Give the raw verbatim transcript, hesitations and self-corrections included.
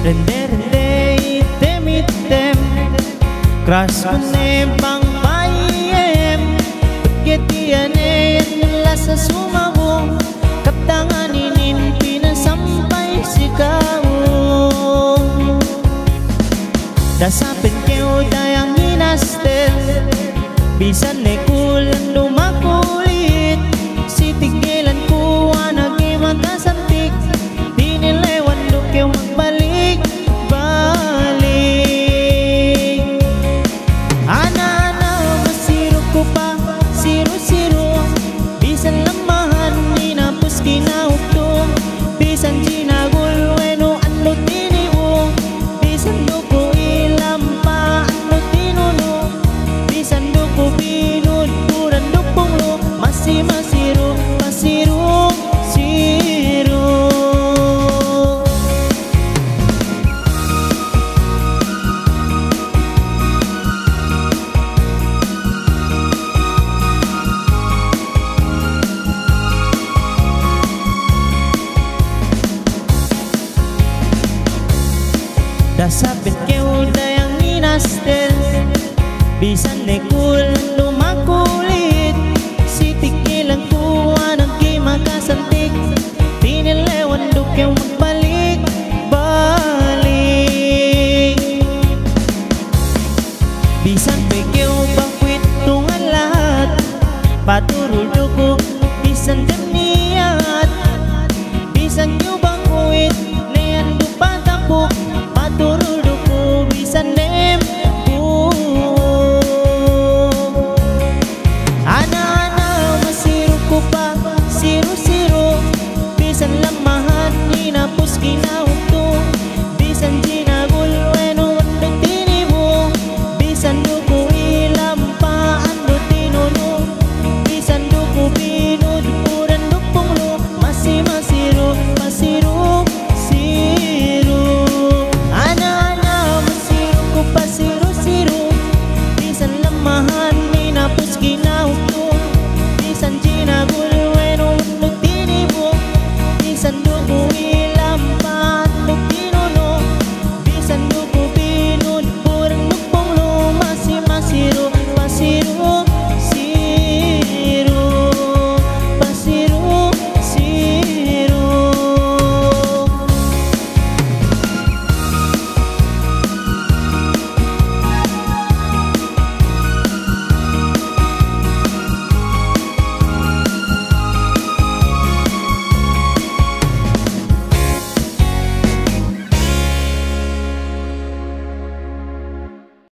Rende-rende item-item Crush ko ne bang payem Pagketiane nila sa sumabong Kaptangan inin pinasampay si kao Dasapin keo dayang hinastel Bisan ne kulang lumakulit Si tigilan ko anagi makasantik Tinilewan do keo magbalik balik Ana-ana masiro ko pa Siro-siro Bisan lamahan ninapos kinaukto Bisan ginagul weno ano tiniwo Bisan do ko ilampa ano tinuno Bisan do ko binun kuran do punglo Masih masiro masiro siro Dasapit keo dayang inastel Bisan ne kulang lumakulit Si tigilan ko anang kimakasantik Tinilewan do keo magbalik balik Bisan pe keo bakwit tungan lahat Paturul do ko bisan demniat Bisan keo bakwit nean do patapok Paturul do ko bisan dem po Ana-ana masiro ko pa Siro-siro Bisan lamahan hinapos kinaw